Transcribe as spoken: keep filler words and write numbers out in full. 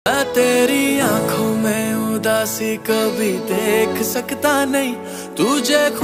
मैं तेरी आंखों में उदासी कभी देख सकता नहीं तुझे।